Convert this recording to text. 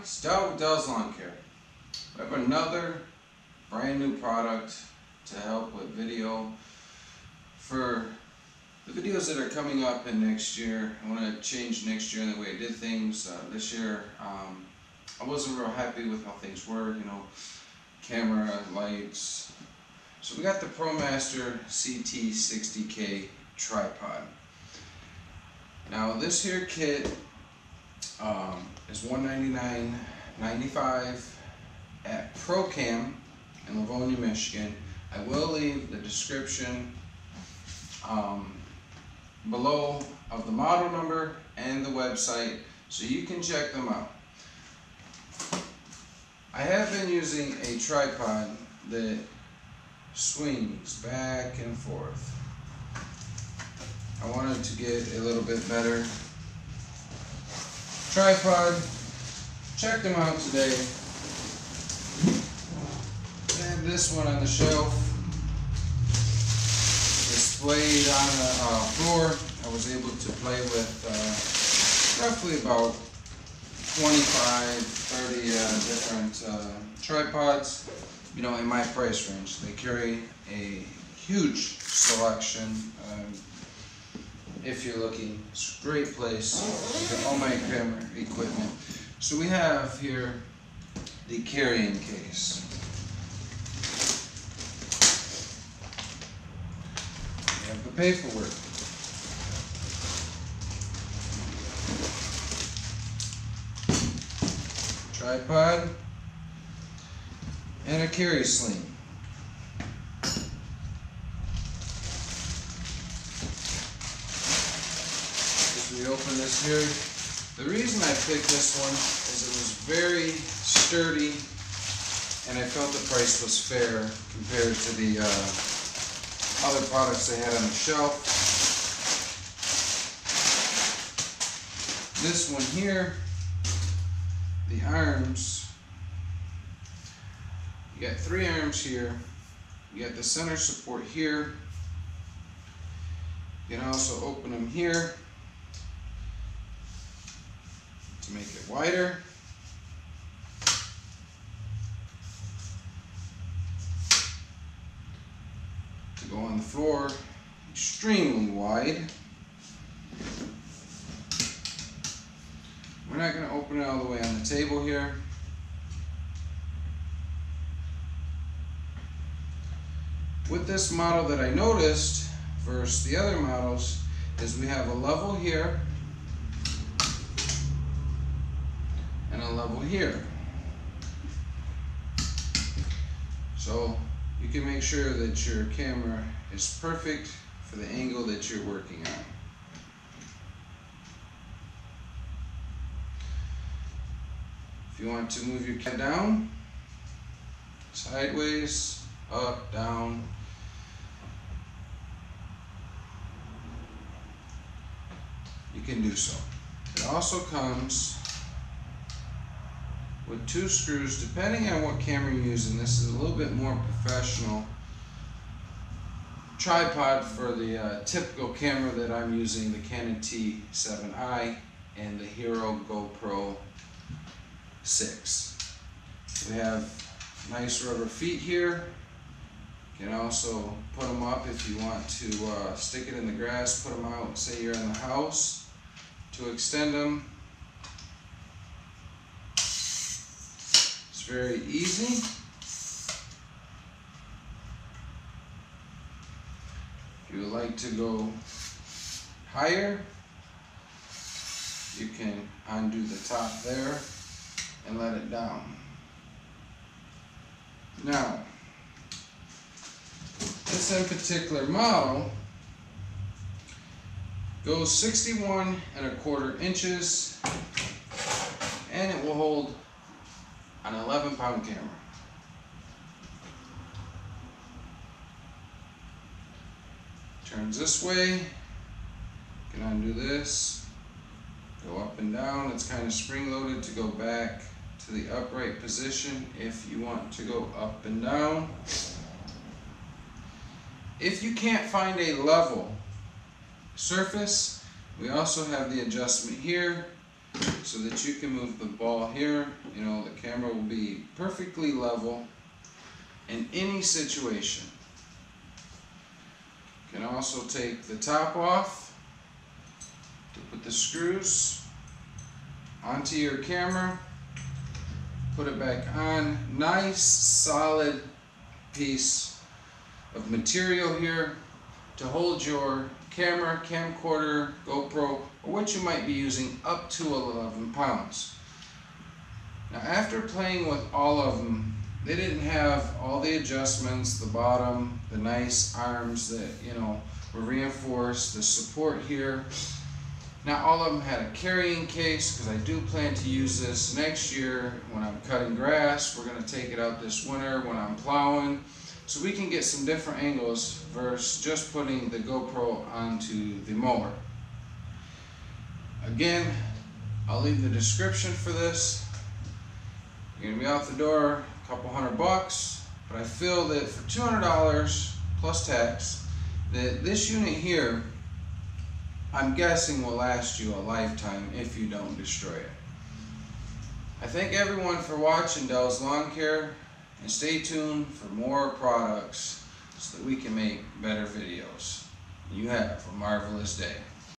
Stout with Del's Lawn Care. We have another brand new product to help with video. For the videos that are coming up in next year, I want to change next year in the way I did things. This year, I wasn't real happy with how things were, camera, lights. So we got the ProMaster CT60K tripod. Now this here kit is $199.95 at ProCam in Livonia, Michigan. I will leave the description below of the model number and the website so you can check them out. I have been using a tripod that swings back and forth. I wanted to get a little bit better tripod. Check them out today. I have this one on the shelf, displayed on the floor. I was able to play with roughly about 25-30 different tripods, in my price range. They carry a huge selection. If you're looking, it's a great place for all my camera equipment. So we have here the carrying case. We have the paperwork. Tripod and a carry sling. We open this here. The reason I picked this one is it was very sturdy and I felt the price was fair compared to the other products they had on the shelf. This one here, the arms, you got 3 arms here, you got the center support here, you can also open them here to make it wider. To go on the floor, extremely wide. We're not going to open it all the way on the table here. With this model that I noticed versus the other models is we have a level here and a level here. So you can make sure that your camera is perfect for the angle that you're working on. If you want to move your camera down, sideways, up, down, you can do so. It also comes with 2 screws, depending on what camera you're using. This is a little bit more professional tripod for the typical camera that I'm using, the Canon T7i and the Hero GoPro 6. We have nice rubber feet here. You can also put them up if you want to stick it in the grass, put them out, say you're in the house, to extend them. It's very easy. If you would like to go higher, you can undo the top there and let it down. Now, this in particular model goes 61¼ inches and it will hold an 11-pound camera. Turns this way, you can undo this, go up and down. It's kind of spring-loaded to go back to the upright position if you want to go up and down. If you can't find a level surface, we also have the adjustment here so that you can move the ball here. You know, the camera will be perfectly level in any situation. You can also take the top off to put the screws onto your camera, put it back on. Nice solid piece of material here to hold your camera, camcorder, GoPro, or what you might be using up to 11 pounds. Now after playing with all of them, they didn't have all the adjustments, the bottom, the nice arms that, you know, were reinforced, the support here. Not all of them had a carrying case, because I do plan to use this next year when I'm cutting grass. We're going to take it out this winter when I'm plowing, so we can get some different angles versus just putting the GoPro onto the mower. Again, I'll leave the description for this. You're going to be out the door a couple $100, but I feel that for $200 plus tax, that this unit here, I'm guessing, will last you a lifetime if you don't destroy it. I thank everyone for watching Del's Lawn Care, and stay tuned for more products so that we can make better videos. You have a marvelous day.